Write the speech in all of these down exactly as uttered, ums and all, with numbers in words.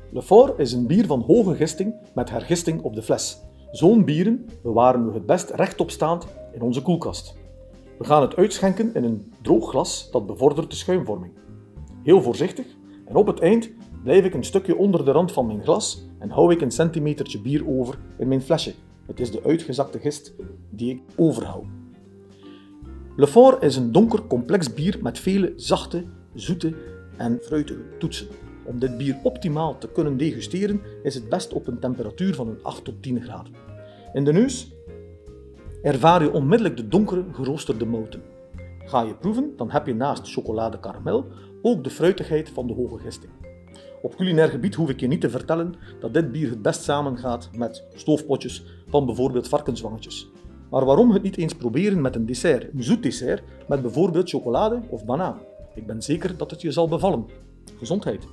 Lefort is een bier van hoge gisting met hergisting op de fles. Zo'n bieren bewaren we het best rechtopstaand in onze koelkast. We gaan het uitschenken in een droog glas dat bevordert de schuimvorming. Heel voorzichtig en op het eind blijf ik een stukje onder de rand van mijn glas en hou ik een centimetertje bier over in mijn flesje. Het is de uitgezakte gist die ik overhoud. Lefort is een donker complex bier met vele zachte, zoete en fruitige toetsen. Om dit bier optimaal te kunnen degusteren is het best op een temperatuur van een acht tot tien graden. In de neus ervaar je onmiddellijk de donkere geroosterde mouten. Ga je proeven, dan heb je naast chocolade karamel ook de fruitigheid van de hoge gisting. Op culinair gebied hoef ik je niet te vertellen dat dit bier het best samengaat met stoofpotjes van bijvoorbeeld varkenswangetjes. Maar waarom het niet eens proberen met een dessert, een zoet dessert met bijvoorbeeld chocolade of banaan? Ik ben zeker dat het je zal bevallen. Gezondheid!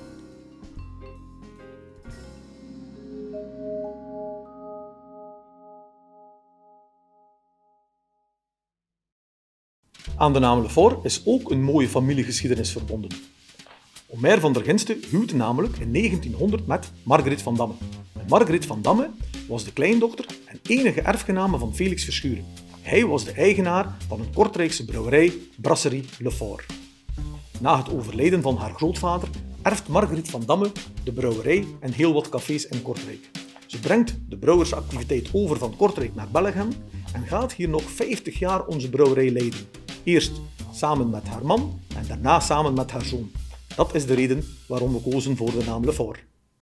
Aan de naam Lefort is ook een mooie familiegeschiedenis verbonden. Omer van der Ginsten huwde namelijk in negentienhonderd met Margriet van Damme. En Margriet van Damme was de kleindochter en enige erfgename van Felix Verschuren. Hij was de eigenaar van een Kortrijkse brouwerij, Brasserie Lefort. Na het overlijden van haar grootvader erft Margriet van Damme de brouwerij en heel wat cafés in Kortrijk. Ze brengt de brouwersactiviteit over van Kortrijk naar Bellegem en gaat hier nog vijftig jaar onze brouwerij leiden. Eerst samen met haar man en daarna samen met haar zoon. Dat is de reden waarom we kozen voor de naam Lefort.